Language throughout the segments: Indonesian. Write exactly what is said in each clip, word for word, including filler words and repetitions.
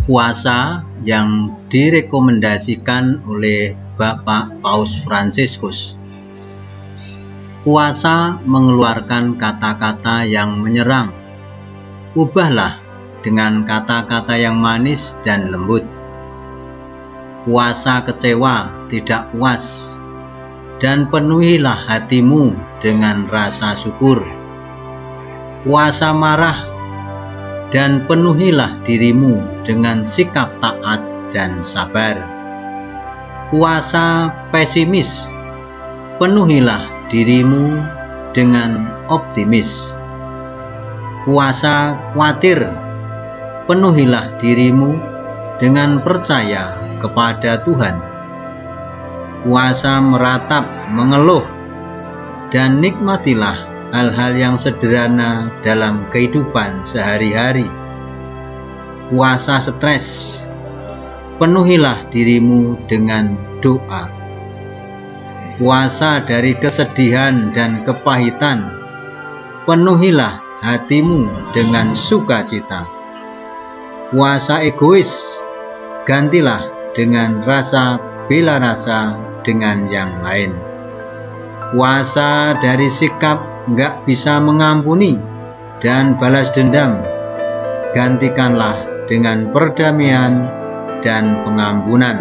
puasa yang direkomendasikan oleh Bapak Paus Fransiskus. Puasa mengeluarkan kata-kata yang menyerang. Ubahlah dengan kata-kata yang manis dan lembut. Puasa kecewa, tidak puas, dan penuhilah hatimu dengan rasa syukur. Puasa marah, dan penuhilah dirimu dengan sikap taat dan sabar. Puasa pesimis, penuhilah dirimu dengan optimis. Puasa khawatir, penuhilah dirimu dengan percaya kepada Tuhan. Puasa meratap, mengeluh, dan nikmatilah hal-hal yang sederhana dalam kehidupan sehari-hari. Puasa stres, penuhilah dirimu dengan doa. Puasa dari kesedihan dan kepahitan, penuhilah hatimu dengan sukacita. Puasa egois, gantilah dengan rasa bela rasa dengan yang lain. Puasa dari sikap nggak bisa mengampuni dan balas dendam, gantikanlah dengan perdamaian dan pengampunan.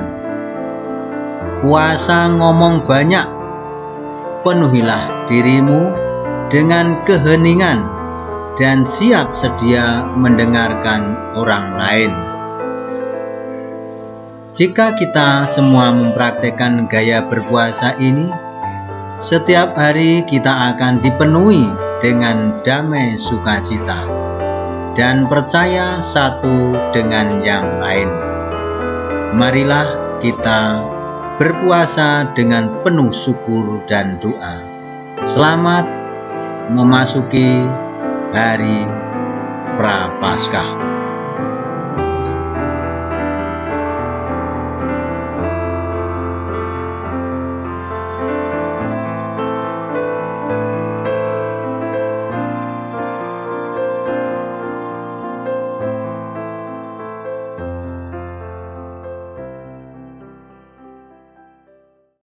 Puasa ngomong banyak, penuhilah dirimu dengan keheningan dan siap sedia mendengarkan orang lain. Jika kita semua mempraktekkan gaya berpuasa ini, setiap hari kita akan dipenuhi dengan damai sukacita dan percaya satu dengan yang lain. Marilah kita berpuasa dengan penuh syukur dan doa. Selamat memasuki hari Prapaskah.